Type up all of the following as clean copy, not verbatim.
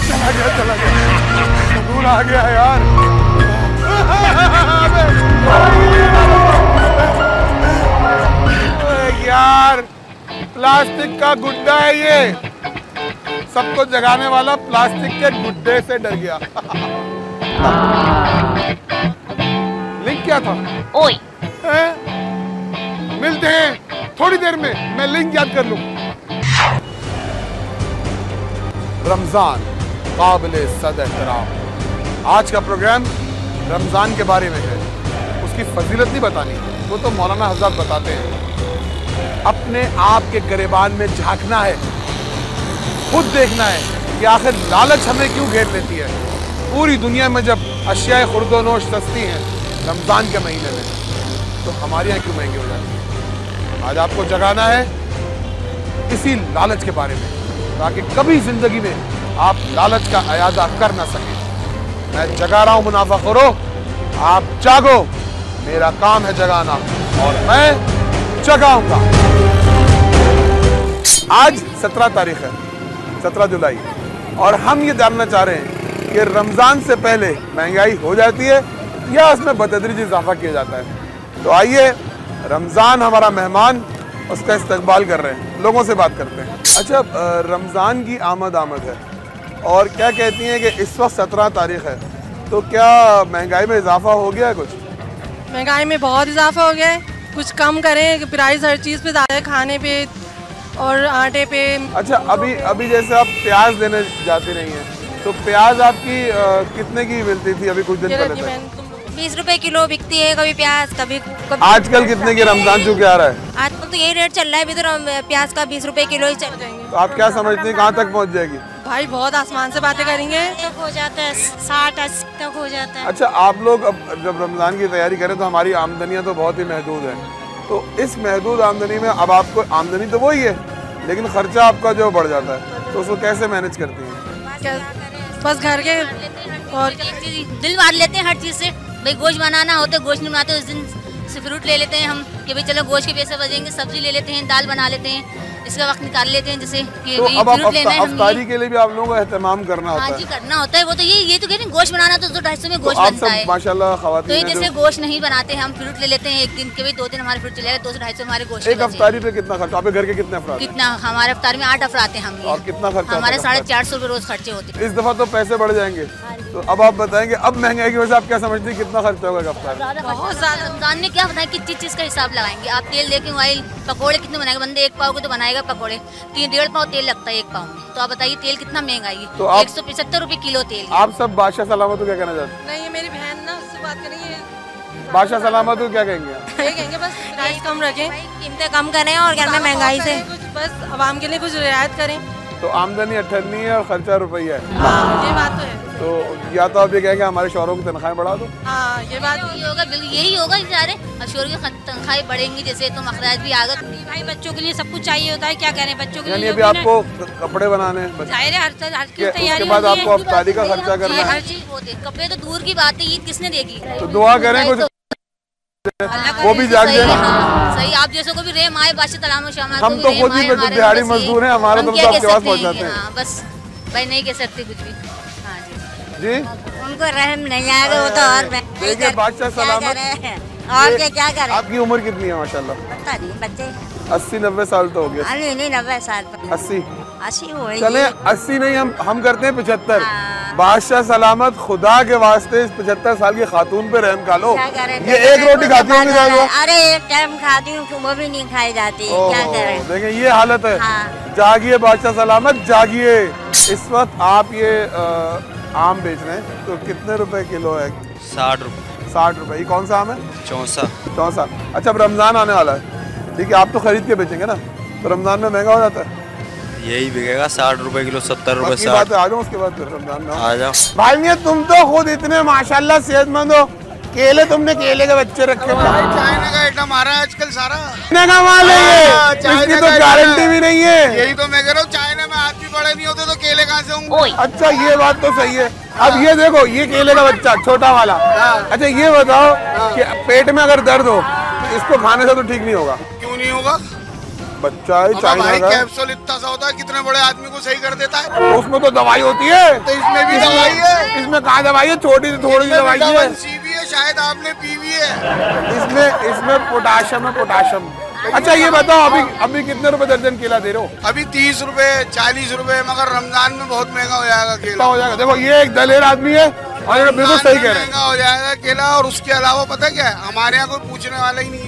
चला गया, भूल आ गया यार। यार प्लास्टिक का गुड्डा है ये, सबको जगाने वाला प्लास्टिक के गुड्डे से डर गया। लिंक क्या था? ओए मिलते हैं थोड़ी देर में, मैं लिंक याद कर लूं। रमजान काबिले सद एहतराम। आज का प्रोग्राम रमजान के बारे में है, उसकी फजीलत नहीं बतानी, वो तो मौलाना हजरत बताते हैं। अपने आप के गिरेबान में झांकना है, खुद देखना है कि आखिर लालच हमें क्यों घेर लेती है। पूरी दुनिया में जब अशियाए खुर्दोनोश सस्ती हैं रमजान के महीने में, तो हमारे यहाँ क्यों महंगी हो जाती है। आज आपको जगाना है इसी लालच के बारे में, ताकि कभी जिंदगी में आप लालच का अयादा कर ना सकें। मैं जगा रहा हूं मुनाफाखोरो, आप जागो, मेरा काम है जगाना और मैं जगाऊंगा। आज 17 तारीख है, 17 जुलाई, और हम ये जानना चाह रहे हैं कि रमजान से पहले महंगाई हो जाती है या उसमें बतदरीजी इजाफा किया जाता है। तो आइए, रमजान हमारा मेहमान, उसका इस्तकबाल कर रहे हैं, लोगों से बात करते हैं। अच्छा, रमजान की आमद है और क्या कहती हैं कि इस वक्त 17 तारीख है, तो क्या महंगाई में इजाफा हो गया है? कुछ महंगाई में बहुत इजाफा हो गया है, कुछ कम करें, प्राइस हर चीज़ पे ज़्यादा है, खाने पे और आटे पे। अच्छा, अभी जैसे आप प्याज देने जाती नहीं है, तो प्याज आपकी कितने की मिलती थी अभी कुछ दिन पहले? 20 रुपए किलो बिकती है कभी प्याज, कभी आजकल कितने की रमजान चूके आ रहा है? आजकल तो यही रेट चल रहा है, अभी तो प्याज का 20 रुपए किलो ही चल जाएंगे। तो आप क्या समझते हैं कहाँ तक पहुँच जाएगी? भाई बहुत आसमान से बातें करेंगे, तक हो जाता है 60-80 तक हो जाता है। अच्छा, आप लोग अब जब रमजान की तैयारी करें तो हमारी आमदनियाँ तो बहुत ही महदूद है, तो इस महदूद आमदनी में अब आपको आमदनी तो वही है, लेकिन खर्चा आपका जो बढ़ जाता है, तो उसको कैसे मैनेज करती हैं? बस घर के और दिल मार लेते हैं हर चीज़ से। भाई गोश्त बनाना होता है, गोश्त नहीं बनाते उस दिन से फ्रूट ले लेते हैं हम कि भाई चलो गोश्त के पैसे बचेंगे, सब्जी ले लेते हैं, दाल बना लेते हैं, इसका वक्त निकाल लेते हैं जैसे कि तो अब फ्रूट लेना है। अफ्तारी के लिए भी आप लोगों को एहतमाम करना होता है। हाँ जी, करना होता है, वो तो ये तो कह रहे हैं गोश्त बनाना तो 200-250 में गोश्त बनता है। माशाल्लाह तो ये जैसे गोश्त नहीं बनाते हम, फ्रूट ले लेते हैं एक दिन के, भाई 2 दिन हमारे फ्रूट चलेगा, 200-250 हमारे गोश्त। एक अफ्तारी पे कितना खर्चा? आपके घर के कितने अफराद? कितना हमारे अफ्तार में 8 अफराद हैं हम, और कितना खर्चा? हमारे 450 रुपए रोज खर्चे होते हैं। इस दफा तो पैसे बढ़ जाएंगे, तो अब आप बताएंगे अब महंगाई की वजह से आप क्या समझते हैं कितना खर्चा होगा अफ्तार? बहुत ज्यादा। रमजान में क्या बताएं, किस चीज का हिसाब लगाएंगे आप? तेल देखें, ऑयल, पकौड़े कितने बनाएंगे बंदे? 1 पाव के तो बनाएगा पकौड़े, 3-1.5 पाव तेल लगता है 1 पाव में, तो आप बताइए तेल कितना महंगा है? तो 175 रुपए किलो तेल। आप सब बादशाह सलामत को क्या कहना चाहते हैं? नहीं, ये मेरी बहन ना, उससे बात करेंगे। बादशाह सलामत को क्या कहेंगे? ये कहेंगे बस प्राइस कम रखें, कीमतें कम करें और घर में महंगाई से कुछ बस आवाम के लिए कुछ रियायत करें। तो आमदनी 98 है और खर्चा रुपया है। हाँ, ये बात तो है। तो या तो आप ये कहेंगे हमारे शौहरों की तनख्वाहें बढ़ा दो। हाँ, ये बात यही होगा, बिल्कुल यही होगा बेचारे। शोर की तनख्वाहें बढ़ेंगी जैसे, तो अखराज भी आगे। भाई बच्चों के लिए सब कुछ चाहिए होता है, क्या करें बच्चों के लिए? यानी अभी आपको कपड़े बनाने, जाहिर है हर चीज उसके बाद आपको अफ्तारी का खर्चा करना है, हर चीज होती है। कपड़े तो दूर की बात है, ईद किसने देगी? तो दुआ करें कुछ वो भी जाग जाए। सही, आप जैसे को भी रेम आए, बादशाह तलाम में शामिल। हम तो खुद ही दिहाड़ी मजदूर हैं, हमारा तो आपके पास पहुंचाते हैं। बस भाई नहीं कह सकते कुछ भी। हाँ जी, उनको रहम नहीं आएगा, वो तो और देखिए बादशाह सलामत। और क्या करें? आपकी उम्र कितनी है? माशाल्लाह पता नहीं, बच्चे 80-90 साल तो हो गए। नहीं 90 साल 80 हो गए। चले 80 नहीं, हम करते हैं 75। बादशाह सलामत, खुदा के वास्ते इस 75 साल की खातून पे रहम खा लो। ये एक रोटी खाती होंगी? अरे एक टाइम खाती हूँ, वो भी नहीं खाई जाती, क्या करें? देखें ये हालत है। हाँ। जागिए बादशाह सलामत, जागिए। इस वक्त आप ये आम बेच रहे हैं, तो कितने रुपए किलो है? 60 रुपये। 60 रुपए। ये कौन सा आम है? चौसा। चौसा। अच्छा, अब रमजान आने वाला है, ठीक है, आप तो खरीद के बेचेंगे ना, तो रमजान में महंगा हो जाता है? यही बिकेगा 60 रुपए किलो, 70 रुपए। 60 आ जाओ, उसके बाद फिर रमजान में आ जाओ। भाई ये तुम तो खुद इतने माशाल्लाह सेहतमंद हो, केले तुमने केले के बच्चे रखे हुए हैं। चाइना का आइटम आ रहा है आजकल सारा, चाइना का माल है ये, इसकी तो गारंटी भी नहीं है। यही तो मैं कह रहा हूँ, चाइना में हाथ भी बड़े नहीं होते तो केले कहाँ से होंगे? अच्छा, ये बात तो सही है। अब ये देखो, ये केले का बच्चा छोटा वाला। अच्छा ये बताओ कि पेट में अगर दर्द हो तो इसको खाने से तो ठीक नहीं होगा? क्यों नहीं होगा? बच्चा है अब चाइना भाई का, कैप्सूल इतना सा होता है, कितने बड़े आदमी को सही कर देता है। तो उसमें तो दवाई होती है, तो इसमें भी दवाई है। इसमें कहाँ दवाई है, छोटी सी थोड़ी सी दवाई है। विटामिन सी भी है, शायद आपने पी भी है। इसमें पोटाशियम है, पोटाशियम। अच्छा ये बताओ अभी कितने रुपए दर्जन केला दे रहे हो? अभी 30 रुपए 40 रुपए, मगर रमजान में बहुत महंगा हो जाएगा केला। हो जाएगा। देखो ये एक दलेर आदमी है और ये बिल्कुल सही कह रहे हैं, महंगा हो जाएगा केला। और उसके अलावा पता क्या है, हमारे यहाँ कोई पूछने वाला ही नहीं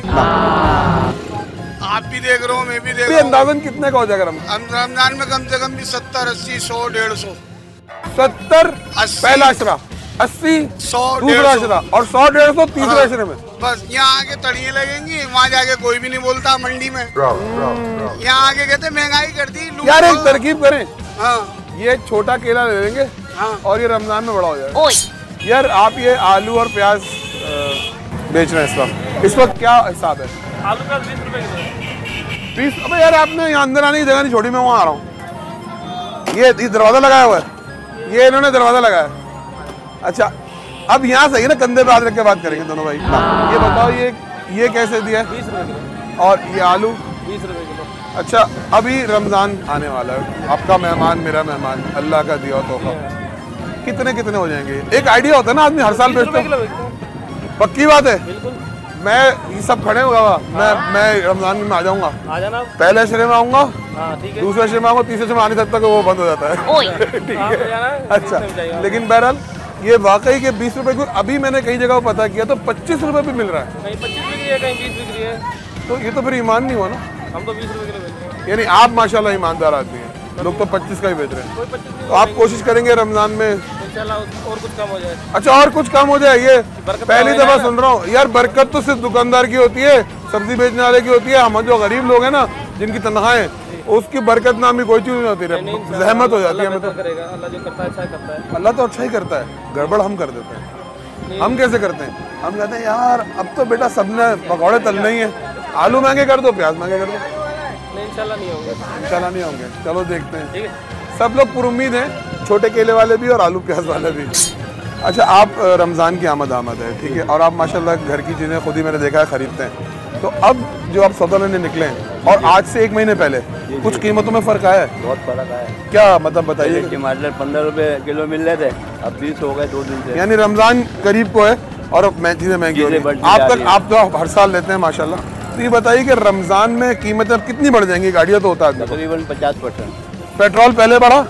है। आप भी देख रहे हो, मैं भी देख रहा हूँ। अंदाजन कितने का हो जाएगा रमजान में कम से कम भी 70 80 100 150 70 पहला अशरा, 80 100 दूसरा अशरा और 100 150 तीसरे अशरे में। बस यहाँ आके तड़िए लगेंगी, वहाँ जाके कोई भी नहीं बोलता मंडी में। यहाँ आके कहते महंगाई कर दी। यार एक तरकीब करें, हाँ ये छोटा केला ले लेंगे हाँ और ये रमजान में बड़ा हो जाएगा। यार आप ये आलू और प्याज बेच रहे हैं इस वक्त क्या हिसाब है? आलू का 20 रुपए किलो। 20? अबे यार आपने यहाँ अंदर आने की जगह नहीं छोड़ी, मैं वहाँ आ रहा हूँ। ये दरवाजा लगाया हुआ है, ये इन्होंने दरवाजा लगाया है। अच्छा अब यहाँ सही है ना, कंधे पे हाथ रख के बात करेंगे दोनों भाई। ये बताओ ये कैसे दिया है? 20 रुपए किलो। और ये आलू 20 रुपए किलो। अच्छा अभी रमजान आने वाला है, आपका मेहमान मेरा मेहमान, अल्लाह का दिया तोहफा, कितने कितने हो जाएंगे? एक आइडिया होता है ना, आदमी हर साल बेचता है। पक्की बात है, बिल्कुल। मैं ये सब खड़े होगा, मैं रमजान में आ जाऊंगा। आ जाना। पहले अशरे में आऊंगा, हाँ ठीक है। दूसरे अशरे में आऊंगा, तीसरे अशरे में आ नहीं सकता कि वो बंद हो जाता है। ठीक है। अच्छा लेकिन बहरहाल ये वाकई के 20 रुपए को अभी मैंने कई जगह पता किया तो 25 रुपए भी मिल रहा है। कहीं 25 बिक्री है, कहीं 20 बिक्री है। तो ये तो फिर ईमान नहीं हुआ ना। हम तो 20 रुपए किलो बेचते हैं। यानी आप माशाल्लाह ईमानदार आदमी हैं, लोग तो 25 का ही बेच रहे हैं। कोई 25 तो आप कोशिश करेंगे रमजान में इंशाल्लाह और कुछ कम हो जाए। अच्छा और कुछ कम हो जाए। ये बरकत पहली हो दफा जाएगा। सुन रहा हूँ यार। बरकत तो सिर्फ दुकानदार की होती है, सब्जी बेचने वाले की होती है। हम जो गरीब लोग हैं ना, जिनकी तनख्वाहें, उसकी बरकत नामी कोई चीज नहीं होती, जहमत हो जाती है हमें। तो करेगा अल्लाह, जो करता है अच्छा करता है। अल्लाह तो अच्छा ही करता है, गड़बड़ हम कर देते हैं। हम कैसे करते हैं? हम कहते हैं यार अब तो बेटा सबने पकौड़े तलने ही है, आलू महंगे कर दो, प्याज महंगे कर दो। नहीं इंशाल्लाह नहीं होंगे। इंशाल्लाह नहीं होंगे। चलो देखते हैं। ठीक है। सब लोग पुरुम्मीद हैं, छोटे केले वाले भी और आलू प्याज वाले भी। अच्छा आप रमज़ान की आमद है, ठीक है, और आप माशाल्लाह घर की चीज़ें खुद ही मैंने देखा है खरीदते हैं। तो अब जो आप सौदा लेने निकले हैं और आज से 1 महीने पहले कुछ कीमतों में फ़र्क आया है? बहुत फर्क आया है। क्या मतलब बताइए। टमाटर 15 रुपए किलो मिल रहे थे, अब 20 हो गए 2 दिन से। यानी रमज़ान करीब को है और अब चीज़ें महंगी हो रही हैं। आप तो हर साल लेते हैं माशाल्लाह। तो ये बताइए कि रमज़ान में कीमतें अब कितनी बढ़ जाएंगी? गाड़ियाँ तो होता है तकरीबन 50%। पेट्रोल पहले बढ़ा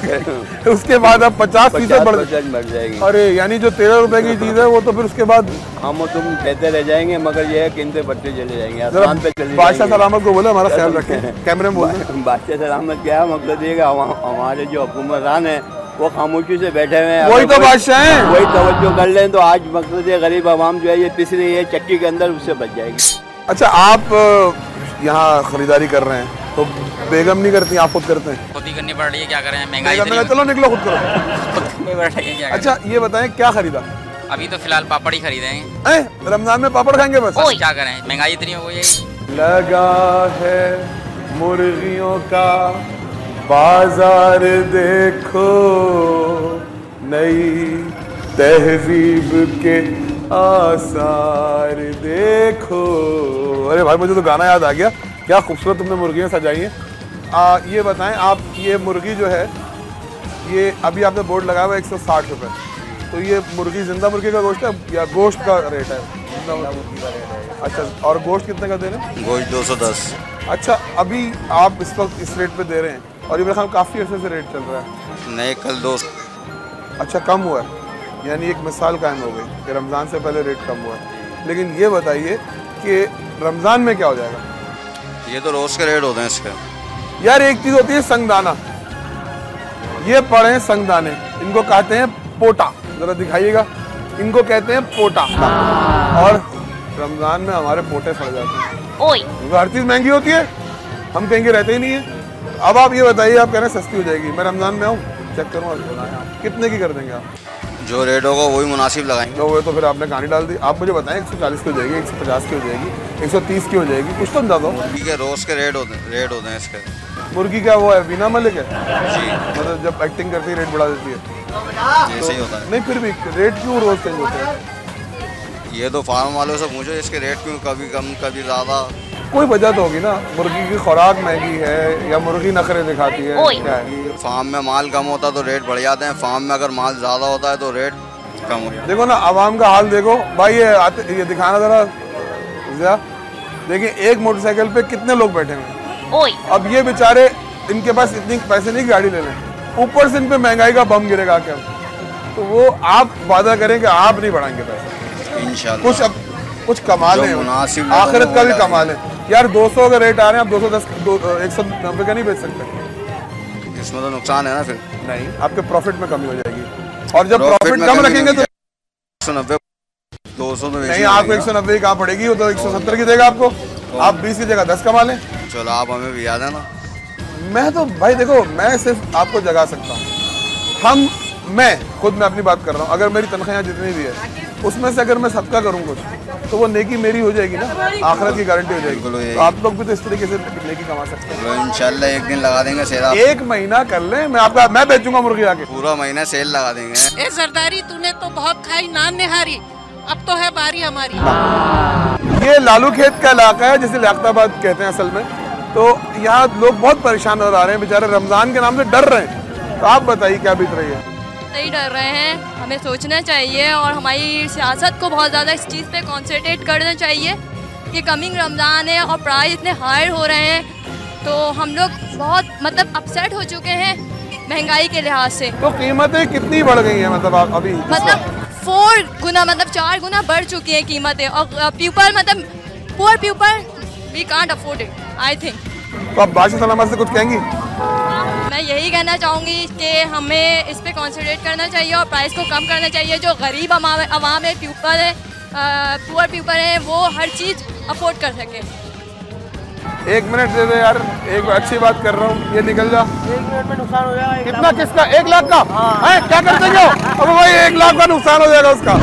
उसके बाद अब 50% बढ़ जाएगी। अरे यानी जो 13 रुपए की चीज़ है वो तो फिर उसके बाद हम तुम कहते रह जाएंगे, मगर ये है कीमतें बढ़ते चले जाएंगे, आसमान पे चले बादशाह जाएंगे। सलामत को बोले हमारा ख्याल रखें, कैमरे में बोले। बादशाह सलामत क्या है, मकसद ये हमारे जो हुकूमरान है वो खामोशी से बैठे हुए हैं। वही तो बादशाह हैं। वही तवज्जो कर लें तो आज मकसद ये गरीब आवाम जो है ये पिस रही है चक्की के अंदर, उससे बच जाएगी। अच्छा आप यहाँ खरीदारी कर रहे हैं तो बेगम नहीं करती, आप खुद करते हैं? खुद ही करनी पड़ रही है, क्या करें, महंगाई बेगम ने कहा, चलो निकलो खुद करो। इतनी बढ़ रही है, क्या करें। अच्छा ये बताएं क्या खरीदा? अभी तो फिलहाल पापड़ ही खरीदे हैं। रमजान में पापड़ खाएंगे बस? क्या करें, महंगाई इतनी हो गई है। लगा है मुर्गियों का बाजार देखो, नई तहजीब के आसार देखो। अरे भाई मुझे तो गाना याद आ गया, क्या खूबसूरत तुमने मुर्गियाँ सजाई हैं। ये बताएं आप, ये मुर्गी जो है ये अभी आपने बोर्ड लगाया हुआ 160 रुपये, तो ये मुर्गी जिंदा मुर्गी का गोश्त है या गोश्त का रेट है? जिंदा मुर्गी का रेट है। अच्छा और गोश्त कितने का दे रहे हैं? गोश्त 210। अच्छा अभी आप इस वक्त इस रेट पे दे रहे हैं और ये मेरे ख्याल काफ़ी अर्से से रेट चल रहा है। नहीं कल 2। अच्छा कम हुआ है, यानी एक मिसाल कायम हो गई कि रमज़ान से पहले रेट कम हुआ है। लेकिन ये बताइए कि रमज़ान में क्या हो जाएगा? ये तो रोज़ के रेट होते हैं इसके। यार एक चीज़ होती है संगदाना, ये पड़े संगदाने, इनको कहते हैं पोटा, ज़रा दिखाइएगा, इनको कहते हैं पोटा। और रमज़ान में हमारे पोटे सड़ जाते हैं क्योंकि हर चीज़ महंगी होती है, हम कहेंगे रहते ही नहीं है। अब आप ये बताइए, आप कह रहे हैं सस्ती हो जाएगी, मैं रमज़ान में आऊँ चेक करूँ, कितने की कर देंगे आप? जो रेट होगा वही मुनासिब लगाएंगे। तो वो तो फिर आपने कहानी डाल दी। आप मुझे बताएं 140 की हो जाएगी, 150 की हो जाएगी, 130 की हो जाएगी, कुछ तो अंदाज़ा हो। ठीक है, रोज़ के रेट होते हैं इसके। मुर्गी क्या वो है वीना मलिक है जी, मतलब जब एक्टिंग करती है रेट बढ़ा देती है, जैसे ही होता है। नहीं फिर भी रेट क्यों रोज चेंज होते हैं? ये तो फार्म वालों से पूछो इसके रेट क्यों कभी कम कभी ज़्यादा। कोई वजह तो होगी ना, मुर्गी की खुराक महंगी है या मुर्गी नखरे दिखाती है, क्या है? फार्म में माल कम होता तो रेट बढ़ जाते हैं, फार्म में अगर माल ज़्यादा होता है तो रेट कम हो जाता है। देखो ना आवाम का हाल देखो भाई, ये दिखाना जरा, देखिए एक मोटरसाइकिल पे कितने लोग बैठे हुए हैं। अब ये बेचारे, इनके पास इतनी पैसे नहीं गाड़ी ले लें, ऊपर से इन पे महंगाई का बम गिरेगा क्या, तो वो आप वादा करें कि आप नहीं बढ़ाएंगे पैसे इंशाल्लाह, कुछ कमा लें, आखिरत का भी कमा लें यार। 200 का रेट आ रहे हैं, आप 210 190 का नहीं बेच सकते, इसमें तो नुकसान है ना। फिर नहीं, आपके प्रॉफिट में कमी हो जाएगी, और जब प्रॉफिट कम रखेंगे तो 190 200 में नहीं, आपको 190 कहाँ पड़ेगी, वो तो 170 की देगा आपको, आप 20 की जगह 10 कमा लें। चलो आप हमें भी याद है ना। मैं तो भाई देखो, मैं सिर्फ आपको जगा सकता हूँ, मैं अपनी बात कर रहा हूँ, अगर मेरी तनख्वाह जितनी भी है उसमें से अगर मैं सदका करूँ कुछ, तो वो नेकी मेरी हो जाएगी ना, आखिरत की गारंटी हो जाएगी। तो आप लोग भी तो इस तरीके से नेकी कमा सकते हैं। इंशाल्लाह एक दिन लगा देंगे सेल, एक महीना कर लें, मैं बेचूंगा मुर्गी आके, पूरा महीना सेल लगा देंगे। ए सरदारी, तूने तो बहुत खाई नान निहारी, अब तो है बारी हमारी। ये लालू खेत का इलाका है जिसे लियाकताबाद कहते हैं असल में, तो यहाँ लोग बहुत परेशान नजर आ रहे हैं बेचारे, रमजान के नाम से डर रहे हैं। तो आप बताइए क्या बीत रही है? नहीं डर रहे हैं, हमें सोचना चाहिए और हमारी सियासत को बहुत ज़्यादा इस चीज़ पे कॉन्सेंट्रेट करना चाहिए कि कमिंग रमज़ान है और प्राइस इतने हाई हो रहे हैं, तो हम लोग बहुत मतलब अपसेट हो चुके हैं महंगाई के लिहाज से। तो कीमतें कितनी बढ़ गई हैं मतलब आप अभी? मतलब 4 गुना, मतलब 4 गुना बढ़ चुकी हैं कीमतें, और पीपल मतलब poor people we can't afford it I think. तो आप बादशाह सलामत से कुछ कहेंगी? मैं यही कहना चाहूँगी कि हमें इस पे कॉन्सेंट्रेट करना चाहिए और प्राइस को कम करना चाहिए। जो गरीब आवाम है, पीपल है, पुअर पीपल है, वो हर चीज़ अफोर्ड कर सके। 1 मिनट दे दे यार, एक अच्छी बात कर रहा हूँ, ये निकल जा। 1 मिनट में नुकसान हो जाएगा। कितना? किसका? 1 लाख का? हाँ। क्या करते हो? अब भाई 1 लाख का नुकसान हो जाएगा उसका।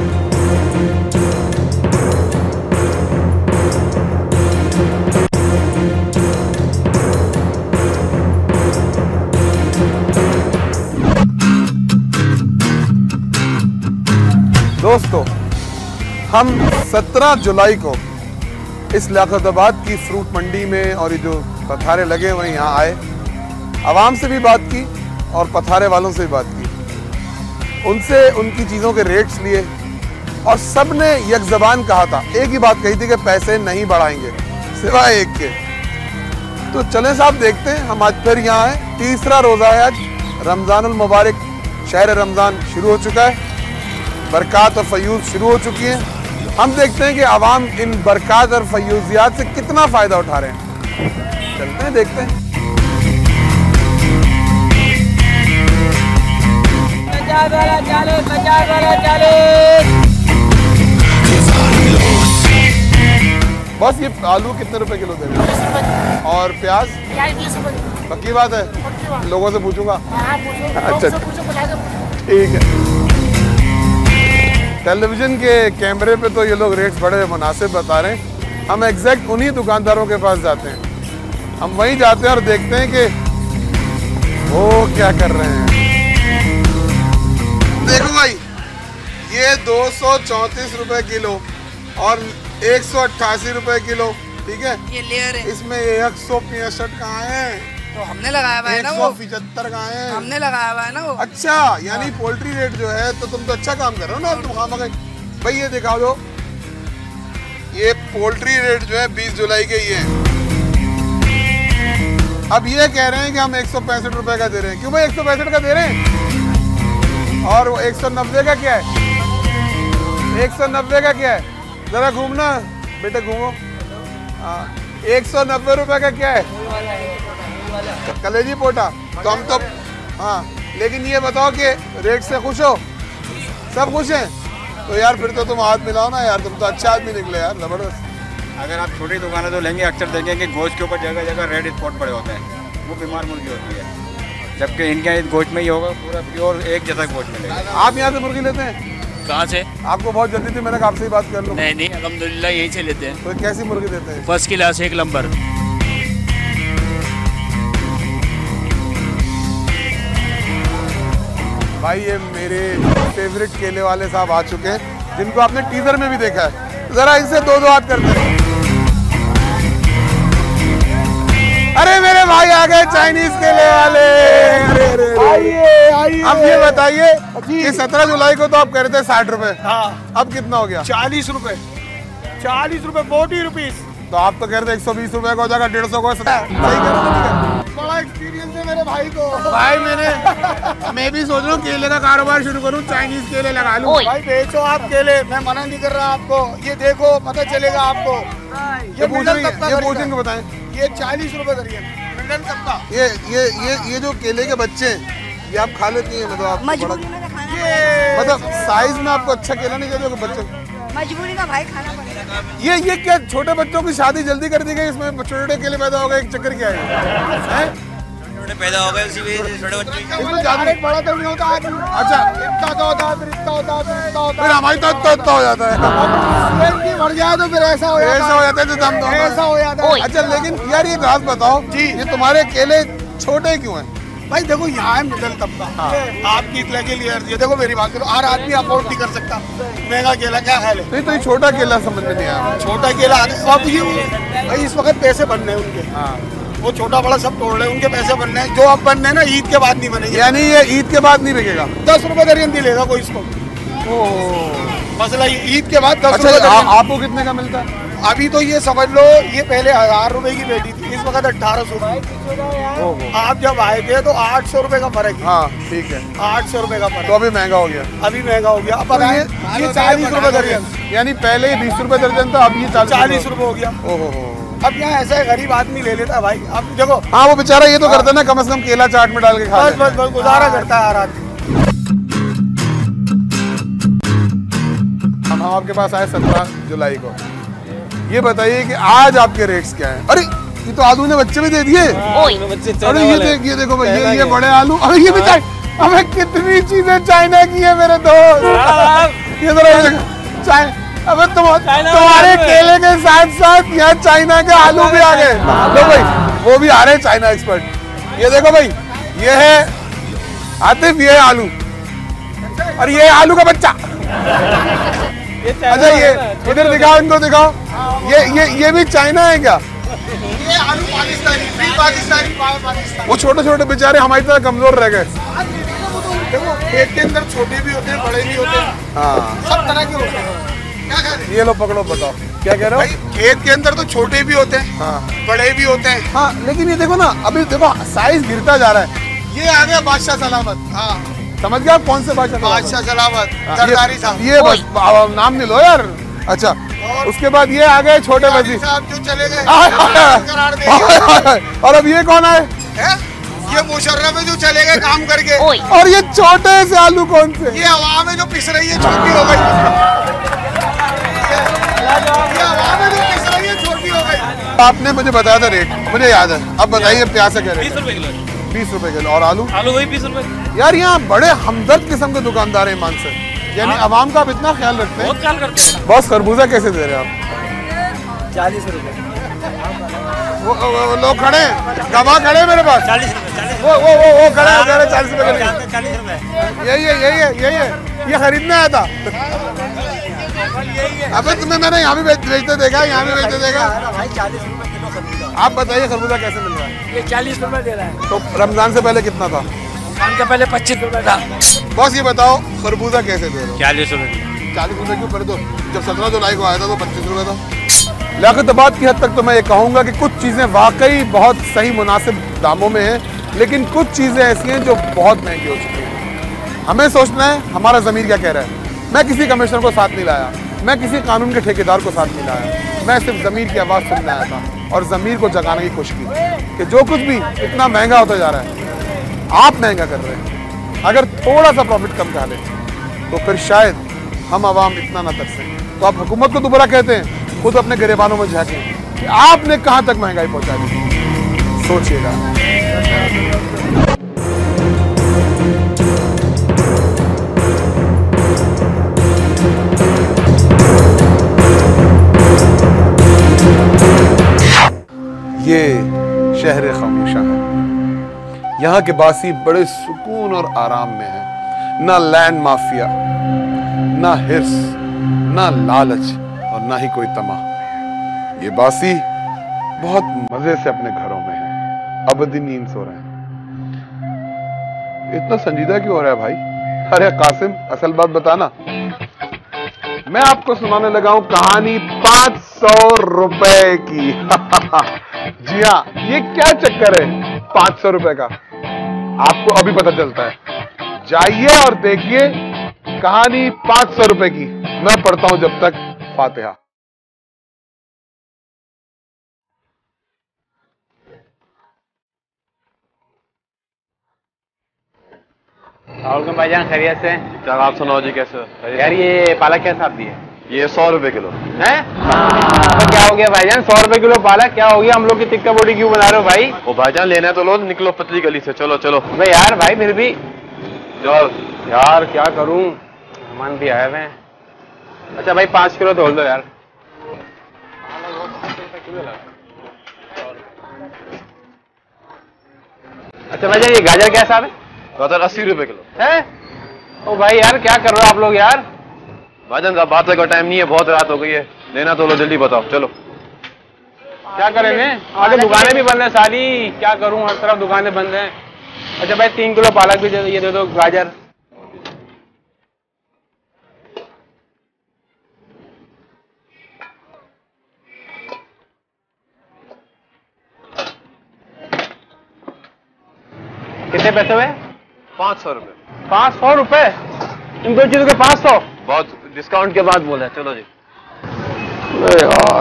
दोस्तों, हम 17 जुलाई को इस लियाकताबाद की फ्रूट मंडी में, और ये जो पथारे लगे हुए यहाँ आए, आवाम से भी बात की और पथारे वालों से भी बात की, उनसे उनकी चीज़ों के रेट्स लिए, और सब ने एक ज़बान कहा था, एक ही बात कही थी कि पैसे नहीं बढ़ाएंगे सिवाय एक के। तो चलें साहब देखते हैं, हम आज फिर यहाँ आए, तीसरा रोज़ा है आज, रमज़ानुल मुबारक, शहर रमज़ान शुरू हो चुका है, बरक़ात और फ़यूज़ शुरू हो चुकी हैं। हम देखते हैं कि आवाम इन बरक़ात और फ़यूज़ियात से कितना फ़ायदा उठा रहे हैं। चलते हैं देखते हैं। बस ये आलू कितने रुपए किलो दे रहे हैं? और प्याज? पक्की बात है, लोगों से पूछूंगा। अच्छा ठीक है। टेलीविज़न के कैमरे पे तो ये लोग रेट्स बड़े मुनासिब बता रहे हैं, हम एग्जैक्ट उन्हीं दुकानदारों के पास जाते हैं, हम वहीं जाते हैं और देखते हैं कि वो क्या कर रहे हैं। देखो भाई, ये 234 रुपए किलो और 188 रुपए किलो, ठीक है? ये लेयर है, इसमें 165 कहाँ है? तो हमने लगाया हुआ है ना, वो 175 कहाँ है? हमने लगाया हुआ है ना वो। अच्छा, यानी पोल्ट्री रेट जो है, तो तुम तो अच्छा काम कर रहे हो ना, तुम खामा गए भाई। ये दिखाओ दो, ये पोल्ट्री रेट जो है 20 जुलाई के ही है। अब ये कह रहे हैं कि हम 165 रुपए का दे रहे हैं। क्यों भाई 165 का दे रहे हैं? और वो 190 का क्या है? 190 का क्या है? जरा घूमना बेटा, घूमो। 190 रुपए का क्या है? कलेजी पोटा। तो हम तो हाँ, लेकिन ये बताओ कि रेट से खुश हो? सब खुश हैं? तो यार फिर तो तुम हाथ मिलाओ ना यार, तुम तो अच्छा आदमी निकले यार, जबरदस्त। अगर आप छोटी दुकानें तो लेंगे, अक्सर देखेंगे गोश्त के ऊपर जगह जगह रेड स्पॉट पड़े होते हैं, वो बीमार मुर्गी होती है, जबकि इनके यहाँ गोश्त में ही होगा, पूरा प्योर एक जैसा गोश्त मिलेगा। आप यहाँ से मुर्गी लेते हैं? कहाँ से? आपको बहुत जल्दी थी, मैंने कहा आपसे ही बात कर लूं। नहीं, अल्हम्दुलिल्लाह यहीं से लेते हैं। तो कैसी मुर्गी देते हैं? फर्स्ट क्लास, 1 नंबर। भाई ये मेरे फेवरेट केले वाले साहब आ चुके हैं, जिनको आपने टीजर में भी देखा है। जरा इनसे दो हाथ करते हैं। अरे मेरे भाई आ गए चाइनीज केले वाले। आइए अब ये बताइए कि 17 जुलाई को तो आप कह रहे थे 60 रुपए, हाँ अब कितना हो गया? 40 रुपए, 40 रुपए, 40 रुपीज। तो आप तो कह रहे थे 120 रुपए का हो जाएगा, 150 को। सही कह रहे थे। बड़ा एक्सपीरियंस है मेरे भाई को। भाई मैं भी सोच रहा हूँ केले का कारोबार शुरू करूँ, चाइनीज केले लगा लूँ। भाई बेचो आप केले, मैं मना नहीं कर रहा आपको। ये देखो पता चलेगा आपको। ये पूछेंगे बताएं। ये 40 रुपए दर्जन मिडल तबका। ये जो केले के बच्चे हैं, ये आप खा लेती हैं? मतलब आप मतलब साइज में आपको अच्छा केला नहीं चाहिए बच्चे? मजबूरी का भाई खाना पड़ेगा। ये क्या छोटे बच्चों की शादी जल्दी कर दी गई, इसमें छोटे केले पैदा हो गए, एक चक्कर क्या है? छोटे पैदा हो गए उसी में छोटे बच्चे। इसमें ज्यादा बड़ा तो नहीं होता। अच्छा इतना तो होता है, फिर इतना होता है, फिर इतना होता है। फिर हमारी तो इतना हो जाता है। मर जाए तो फिर ऐसा हो जाता है। ऐसा हो जाता है तो दम ऐसा हो जाता है। अच्छा लेकिन यार ये बात बताओ जी, ये तुम्हारे केले छोटे क्यों हैं? भाई देखो यहाँ है मिडल तबका। आपकी इतने के लिए ये देखो मेरी बात करो, हर आदमी अफोर्ड नहीं कर सकता महंगा केला। क्या ख्याल है? नहीं तो ये छोटा केला समझ में नहीं आया। छोटा केला अब ये भाई इस वक्त पैसे बनने हैं उनके। वो छोटा बड़ा सब तोड़ रहे हैं, उनके पैसे बनने हैं। जो अब बनने हैं ना ईद के बाद नहीं बनेंगे। यानी ये ईद के बाद नहीं बिकेगा? 10 रुपए दर्जन दिलेगा कोई इसको। मसला ईद के बाद 10 रुपए। अच्छा आपको कितने का मिलता है? अभी तो ये समझ लो, ये पहले 1000 रुपए की पेटी थी, इस वक्त 1800। आप जब आए थे तो 800 रुपए का फर्क है। हाँ ठीक है, 800 रुपए का फर्क। तो अभी महंगा हो गया? अभी महंगा हो गया। अब ये 40 रुपए दर्जन, यानी पहले ही 20 रुपए दर्जन था, अब ये 40 रुपए हो गया। अब यहाँ ऐसा है गरीब आदमी ले लेता है भाई। अब देखो हाँ वो बेचारा ये तो करता है ना, कम से कम केला चाट में डाल के खा। बस गुजारा करता है हर आदमी। हम आपके पास आए 17 जुलाई को, ये बताइए कि आज आपके रेट्स क्या हैं? अरे ये तो आलू ने बच्चे भी दे दिए। अरे ये देखो भाई, ये बड़े आलू। अरे ये भी अबे कितनी चीजें चाइना की है मेरे दोस्त। ये जरा अबे तुम्हारे केले के साथ साथ यहाँ चाइना के आलू भी आ गए। लो भाई वो भी आ रहे हैं चाइना एक्सपर्ट। ये देखो भाई, ये है आतिफ, ये आलू, और ये आलू का बच्चा। अच्छा ये इधर दिखाओ, इनको दिखाओ। ये भी चाइना है क्या? ये आलू पाकिस्तानी। वो छोटे छोटे बेचारे हमारी तरह कमजोर रह गए। देखो खेत के अंदर छोटे भी होते हैं, बड़े भी होते हैं। हाँ सब तरह के होते हैं। क्या कह रहे हैं? ये लो पकड़ो, बताओ क्या कह रहे हो? खेत के अंदर तो छोटे भी होते हैं, हाँ बड़े भी होते हैं। हाँ लेकिन ये देखो ना, अभी देखो साइज गिरता जा रहा है। ये आ गया बादशाह सलामत। हाँ समझ गए आप कौन से बादशाह? बादशाह सलामत, सरदारी साहब। ये बस नाम नहीं लो यार। अच्छा उसके बाद ये आ गए छोटे वजीर साहब जो चले गए। और अब ये कौन है? ये मुशर्रफ है जो चले गए काम करके। और ये छोटे से आलू कौन से? ये हवा में जो पिस रही है छोटी हो गई। ये हवा में जो पिस रही है छोटी हो गई। आपने मुझे बताया था रेट, मुझे याद है। अब बताइए प्याज से क्या रेट? 20 रुपए किलो। 20 रुपए किलो। और आलू? आलू वही 20 रुपए। यार यहाँ बड़े हमदर्द किस्म के दुकानदार हैं ईमान से, यानी आवाम का आप इतना ख्याल रखते हैं। बहुत ख्याल करते हैं। बॉस खरबूजा कैसे दे रहे हैं आप? 40 रुपए। वो लोग खड़े हैं, गवाह खड़े हैं मेरे पास। 40 रुपए। वो खड़े हैं, 40 रुपए के। 40 रुपए। यही है, ये खरीदने आया था। अबे तुम्हें मैंने यहाँ भी बेचते देखा, यहाँ भी बेचते देखा। भाई 40 रुपए किलो खरबूजा। आप बताइए खरबूजा कैसे मिल रहा है? ये 40 रुपए दे रहा है। तो रमजान से पहले कितना था? रमजान से पहले 25 रुपए था। बॉस ये बताओ खरबूजा कैसे दे रहे हो? 40 रुपए। 40 रुपए क्यों? पर तो जब 17 जुलाई को आया था तो 25 रुपए था। लियाकताबाद की हद तक तो मैं ये कहूँगा कि कुछ चीज़ें वाकई बहुत सही मुनासिब दामों में हैं, लेकिन कुछ चीज़ें ऐसी हैं जो बहुत महंगी हो चुकी हैं। हमें सोचना है हमारा ज़मीर क्या कह रहा है। मैं किसी कमिश्नर को साथ नहीं लाया, मैं किसी कानून के ठेकेदार को साथ नहीं लाया, मैं सिर्फ ज़मीर की आवाज़ सुनने आया था और ज़मीर को जगाने की कोशिश की कि जो कुछ भी इतना महंगा होता जा रहा है, आप महंगा कर रहे हैं। अगर थोड़ा सा प्रॉफिट कम कर लें तो फिर शायद हम आवाम इतना ना तरसें। तो आप हुकूमत को दोबारा कहते हैं, खुद अपने गिरेबानों में झांकें कि आपने कहां तक महंगाई पहुंचा दी। सोचिएगा। ये शहर खामोशा है, यहाँ के बासी बड़े सुकून और आराम में है। ना लैंड माफिया, ना हिर्स, ना लालच और ना ही कोई तमा। ये बासी बहुत मजे से अपने घरों में है। अबदी नींद सो रहे हैं। इतना संजीदा क्यों हो रहा है भाई? अरे कासिम, असल बात बताना। मैं आपको सुनाने लगा हूं कहानी 500 रुपए की। जी हाँ, ये क्या चक्कर है 500 रुपए का? आपको अभी पता चलता है। जाइए और देखिए कहानी 500 रुपए की। मैं पढ़ता हूं जब तक फातिहा। और भाईजान खैरियत से? क्या आप सुनाओ जी, कैसे? यार ये पालक क्या साहब दी है? ये 100 रुपए किलो है। तो क्या हो गया भाईजान, 100 रुपए किलो पालक? क्या हो गया, हम लोग की टिक्का बोटी क्यों बना रहे हो भाई? वो भाईजान लेना है तो लो, निकलो पतली गली से। चलो चलो भाई यार, भाई फिर भी चल यार क्या करूं, मेहमान भी आए हुए हैं। अच्छा भाई 5 किलो तोल दो यार। अच्छा भाई ये गाजर क्या साहब है? गाजर 80 रुपए किलो है। ओ भाई यार क्या कर रहे हो आप लोग यार? भाईजान साहब बात का टाइम नहीं है, बहुत रात हो गई है। लेना तो लो, जल्दी बताओ। चलो क्या करेंगे, आगे दुकानें भी बंद है सारी, क्या करूं, हर तरफ दुकानें बंद हैं। अच्छा भाई 3 किलो पालक भी दे दो, ये दे दो गाजर। कितने पैसे हुए? 500 रुपए। 500 रुपए? इन दो चीजों के 500? बहुत डिस्काउंट के बाद बोला। चलो जी। अरे यार,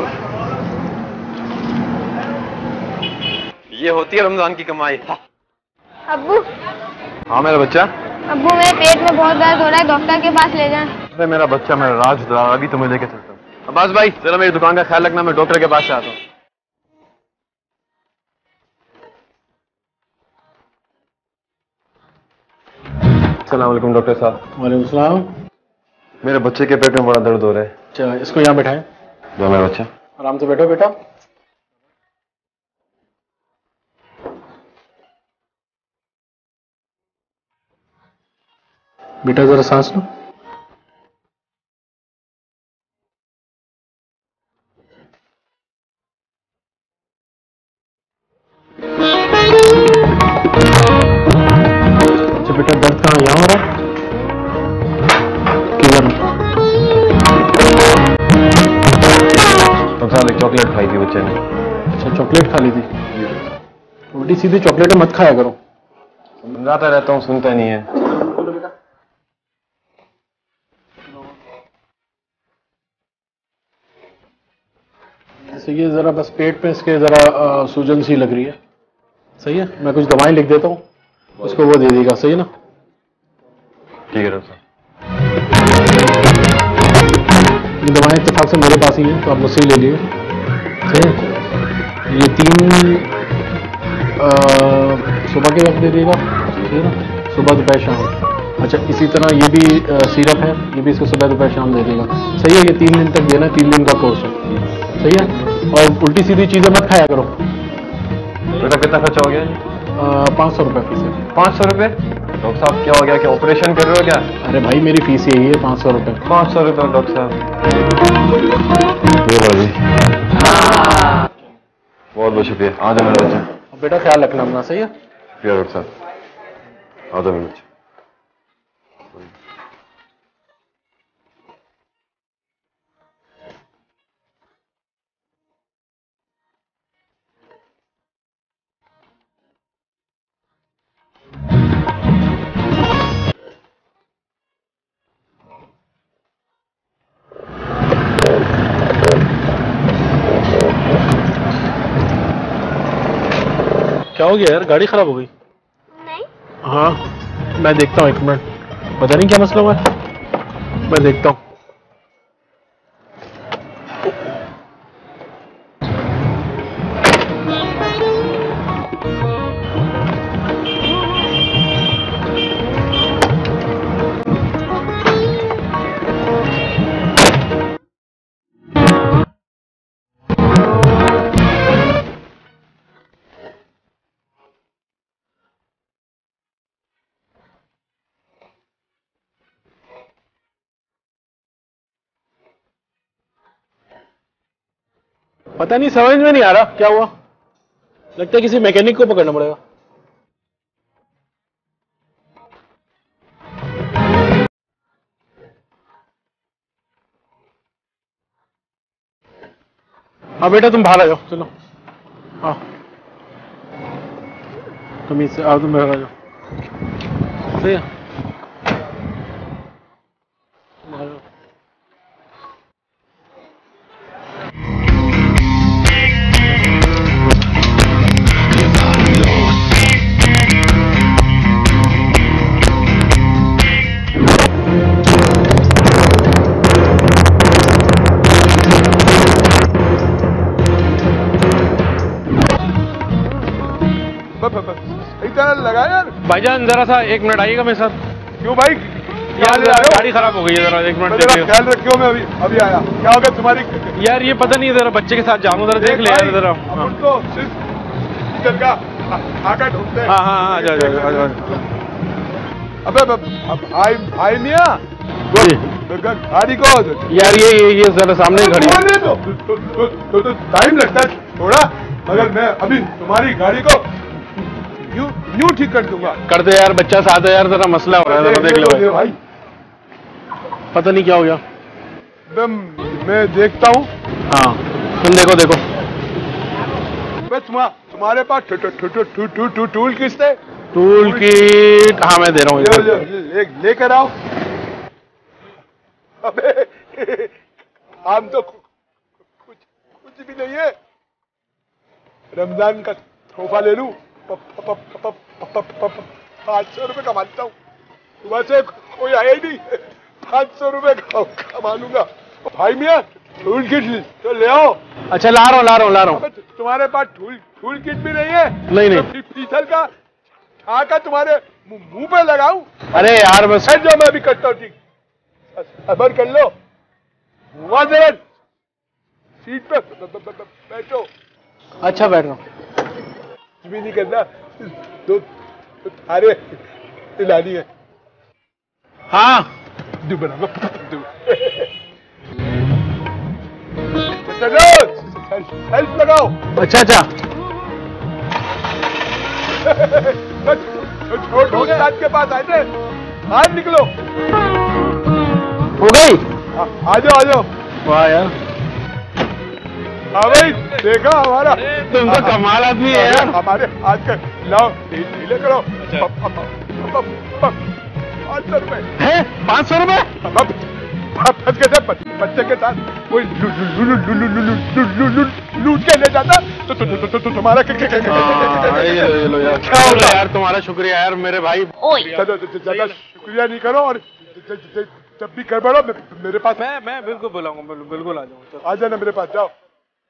ये होती है रमजान की कमाई। अब्बू। हाँ मेरा बच्चा। अब्बू मेरे पेट में बहुत दर्द हो रहा है, डॉक्टर के पास ले जाएं। अरे मेरा बच्चा, मेरा राज, अभी तुम्हें लेके चलता हूँ। अब्बास भाई चलो, मेरी दुकान का ख्याल रखना, मैं डॉक्टर के पास से आता हूँ। अस्सलाम वालेकुम डॉक्टर साहब। वालेकुम सलाम। मेरे बच्चे के पेट में बड़ा दर्द हो रहा है। अच्छा, इसको यहाँ बैठाएं। जो मेरा बच्चा। आराम से बैठो बेटा। बेटा जरा सांस लो। अच्छा बेटा, दर्द कहाँ, यहाँ हो रहा है? किधर? एक चॉकलेट खाई थी बच्चे ने। अच्छा, चॉकलेट खा ली थी। उल्टी सीधी चॉकलेट मत खाया करो। समझाता रहता हूँ, सुनता नहीं है। जैसे ये जरा बस पेट पे इसके जरा सूजन सी लग रही है। सही है, मैं कुछ दवाएं लिख देता हूँ, उसको वो दे देगा। सही है ना? ठीक है डॉक्टर साहब। ये दवाएं इत्तेफाक से मेरे पास ही हैं, तो आप मुझसे ही ले लिए। सही है। ये 3 सुबह के वक्त दे देगा। ठीक है ना? सुबह दोपहर शाम। अच्छा, इसी तरह ये भी सिरप है, ये भी इसको सुबह दोपहर शाम दे देगा। सही है, ये 3 दिन तक देना, 3 दिन का कोर्स है। सही है। और उल्टी सीधी चीजें मत खाया करो। बेटा कितना खर्चा हो गया? 500 रुपये फीस है। 500 रुपये? डॉक्टर साहब क्या हो गया, क्या ऑपरेशन कर रहे हो क्या? अरे भाई मेरी फीस यही है, 500 रुपये। 500 रुपये डॉक्टर साहब। ये लो जी। बहुत बहुत शुक्रिया। आ जाओ मेरा बच्चा। बेटा ख्याल रखना अपना। सही है। शुक्रिया डॉक्टर साहब। आ जाओ मेरा बच्चा। क्या हो गया यार, गाड़ी खराब हो गई? नहीं। हाँ मैं देखता हूँ, 1 मिनट। पता नहीं क्या मसला हुआ है, मैं देखता हूँ। पता नहीं, समझ में नहीं आ रहा क्या हुआ। लगता है किसी मैकेनिक को पकड़ना पड़ेगा। हाँ बेटा तुम बाहर आ जाओ, चलो। हाँ तुम इससे आओ, तुम बाहर आ जाओ। सही है। लगा यार भाईजान जरा सा 1 मिनट आइएगा मेरे साथ। क्यों भाई? यार गाड़ी खराब हो गई है, जरा 1 मिनट देखिए। ख्याल रखियो, मैं अभी आया। क्या हो गया तुम्हारी? यार ये पता नहीं, जरा बच्चे के साथ जाऊँ, जरा देख ले यार जरा। अपन तो सिर्फ इधर का आका ढूंढते हैं। हाँ जा। अबे भाई मिया गाड़ी को यार ये जरा सामने ही खड़ी है। तो टाइम लगता है थोड़ा, मगर मैं अभी तुम्हारी गाड़ी को यूं ठीक कर दूंगा। कर दे यार, बच्चा साथ है यार, जरा मसला हो रहा है, जरा देख ले भाई। पता नहीं क्या हो गया। मैं देखता हूँ। हाँ तुम देखो। तुम्हारे पास टूल किट है? टूल किट हाँ मैं दे रहा हूँ। लेकर आओ। अबे हम तो कुछ भी नहीं है। रमजान का तोहफा ले लूं। 500 रुपए कमाता हूँ, सुबह से कोई आया ही नहीं। 500 रुपए कमा लूंगा। भाई मियाँ टूल किट तो ले आओ। अच्छा ला रहा हूँ। तुम्हारे पास टूल किट भी नहीं है? नहीं। तो पीतल का छाका तुम्हारे मुंह पे लगाऊं? अरे यार बस जो मैं भी करता हूँ। ठीक सबर कर लो। वहां जरा सीट पे बैठो। अच्छा बैठ रहा हूँ। कुछ भी नहीं करना, दो थारे लानी है। हाँ हेल्प लगाओ। अच्छा छोटे के पास आए थे, बाहर निकलो। हो गई? आ जाओ। वाह यार। हाँ भाई देखा हमारा, तुम तो कमाल आदमी है यार। हमारे आज का लाओ ढीले करो। 500 रुपए है? 500 रुपए? फंस गए थे बच्चे के साथ, कोई लूट के ले जाता तो तुम्हारा लो यार। क्या होगा यार? तुम्हारा शुक्रिया यार मेरे भाई। ज्यादा शुक्रिया नहीं करो, और जब भी गड़बड़ो मेरे पास। मैं बिल्कुल बुलाऊंगा, बिल्कुल आ जाऊंगा। आ जाना मेरे पास। जाओ।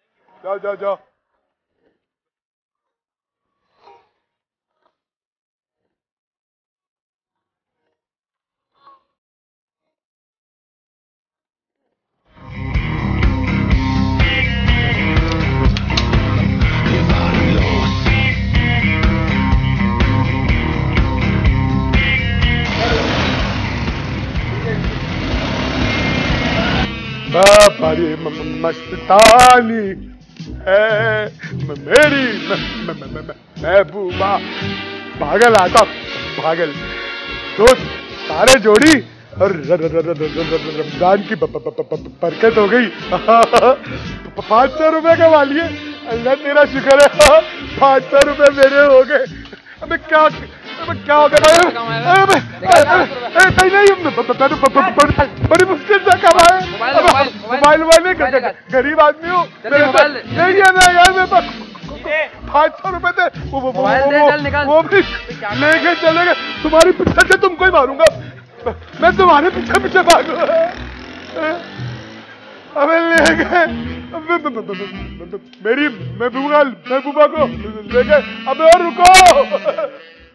बड़ी मस्तानी है मेरी महबूबा। पागल आता पागल, दोस्त सारे जोड़ी और रमजान की बरकत हो गई। 500 रुपए कमा लिए। अल्लाह तेरा शुक्र है, 500 रुपए मेरे हो गए। अबे क्या हो गया? बड़ी मुश्किल से कमाए। मोबाइल नहीं, गरीब आदमी हूँ। नहीं है ना यार, मेरे पास 500 रुपए थे, वो भी लेके चले गए। तुम्हारी पीछे से तुमको ही मारूंगा मैं, तुम्हारे पीछे भागूंगा। अबे ले गए मेरी महबूबा को ले गए। अबे और रुको।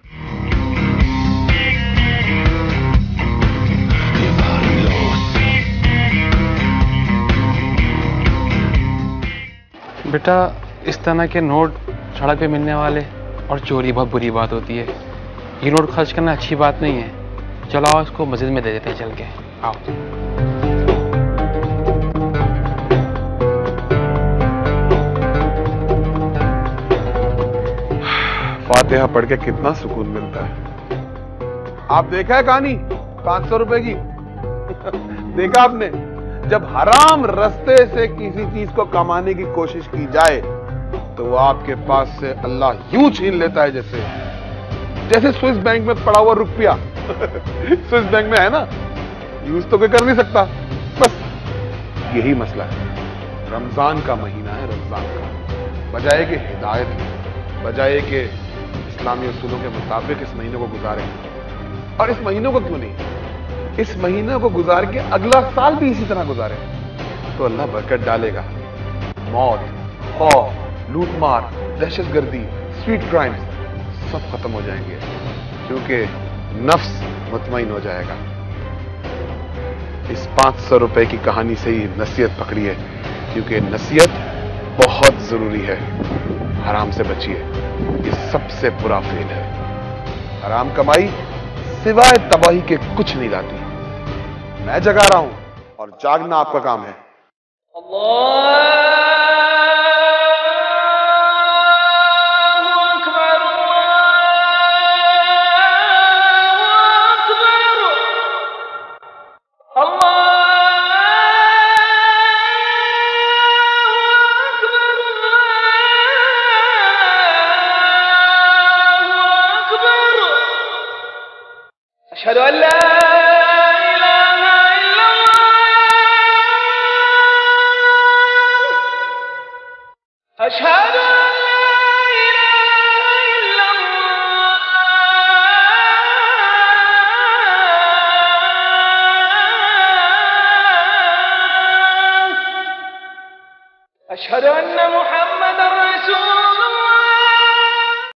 बेटा इस तरह के नोट सड़क पे मिलने वाले और चोरी बहुत बुरी बात होती है। ये नोट खर्च करना अच्छी बात नहीं है। चलो आओ इसको मस्जिद में दे देते हैं चल के। आओ। फातिहा पढ़ के कितना सुकून मिलता है। आप देखा है कहानी 500 रुपए की? देखा आपने? जब हराम रास्ते से किसी चीज को कमाने की कोशिश की जाए तो वो आपके पास से अल्लाह यूं छीन लेता है जैसे स्विस बैंक में पड़ा हुआ रुपया। स्विस बैंक में है ना, यूज तो कोई कर नहीं सकता। बस यही मसला है। रमजान का महीना है, रमजान का, बजाय कि हिदायत में, बजाय कि इस्लामी उसूलों के मुताबिक इस महीने को गुजारें। और इस महीनों को क्यों नहीं, इस महीने को गुजार के अगला साल भी इसी तरह गुजारें तो अल्लाह बरकत डालेगा। मौत, खौफ, लूटमार, दहशतगर्दी, स्ट्रीट क्राइम्स सब खत्म हो जाएंगे, क्योंकि नफ्स मुतमईन हो जाएगा। इस 500 रुपए की कहानी से ही नसीहत पकड़ी है, क्योंकि नसीहत बहुत जरूरी है। हराम से बचिए, ये सबसे बुरा फेल है। हराम कमाई सिवाय तबाही के कुछ नहीं लाती। मैं जगा रहा हूं और जागना आपका काम है। अशहदु अल्ला इलाहा इल्लल्लाह, अशहदु अल्ला इलाहा इल्लल्लाह, अशहदु अन्ना मुहम्मदर रसूलुल्लाह।